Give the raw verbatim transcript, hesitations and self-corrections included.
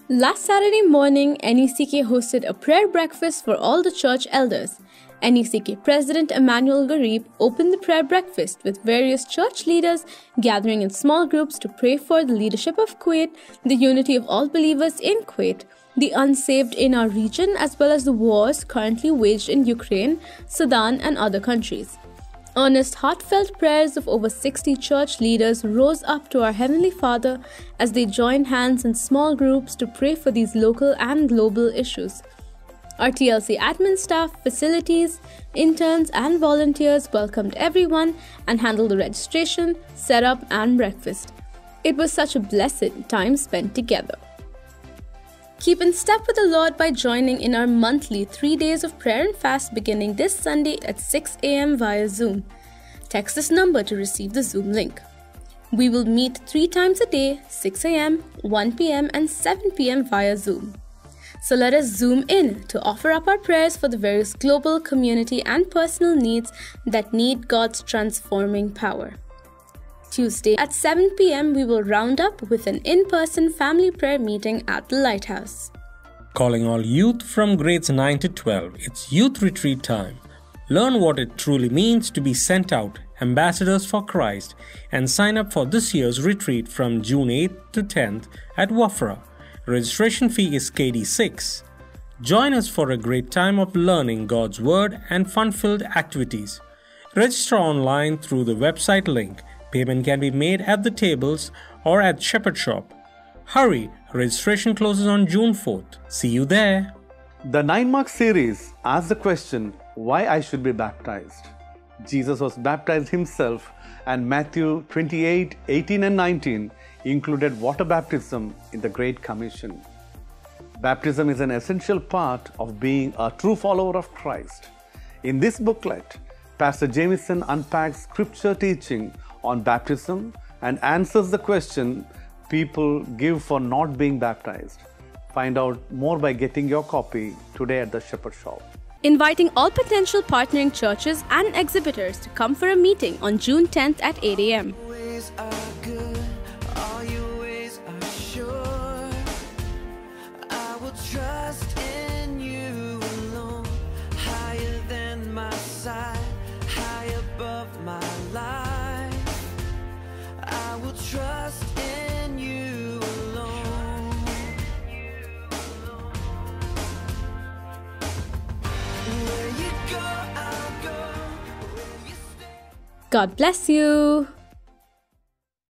Last Saturday morning, N E C K hosted a prayer breakfast for all the church elders. N E C K President Emmanuel Garib opened the prayer breakfast with various church leaders gathering in small groups to pray for the leadership of Kuwait, the unity of all believers in Kuwait, the unsaved in our region, as well as the wars currently waged in Ukraine, Sudan, and other countries. Earnest, heartfelt prayers of over sixty church leaders rose up to our Heavenly Father as they joined hands in small groups to pray for these local and global issues. Our T L C admin staff, facilities, interns, and volunteers welcomed everyone and handled the registration, setup, and breakfast. It was such a blessed time spent together. Keep in step with the Lord by joining in our monthly three days of prayer and fast beginning this Sunday at six a m via Zoom. Text this number to receive the Zoom link. We will meet three times a day, six a m, one p m, and seven p m via Zoom. So let us zoom in to offer up our prayers for the various global, community, and personal needs that need God's transforming power. Tuesday at seven p m we will round up with an in-person family prayer meeting at the Lighthouse. Calling all youth from grades nine to twelve, it's youth retreat time. Learn what it truly means to be sent out, ambassadors for Christ, and sign up for this year's retreat from June eighth to tenth at Wafra. Registration fee is K D six. Join us for a great time of learning God's Word and fun-filled activities. Register online through the website link. Payment can be made at the tables or at Shepherd Shop. Hurry, registration closes on June fourth. See you there. The nine-mark series asks the question, why I should be baptized. Jesus was baptized himself, and Matthew twenty-eight, eighteen and nineteen included water baptism in the Great Commission. Baptism is an essential part of being a true follower of Christ. In this booklet, Pastor Jamieson unpacks scripture teaching on baptism and answers the question people give for not being baptized. Find out more by getting your copy today at the Shepherd Shop. Inviting all potential partnering churches and exhibitors to come for a meeting on June tenth at eight a m Trust in you alone, higher than my sight, high above my life. I will trust in you alone. Where you go, I'll go. Where you stay. God bless you.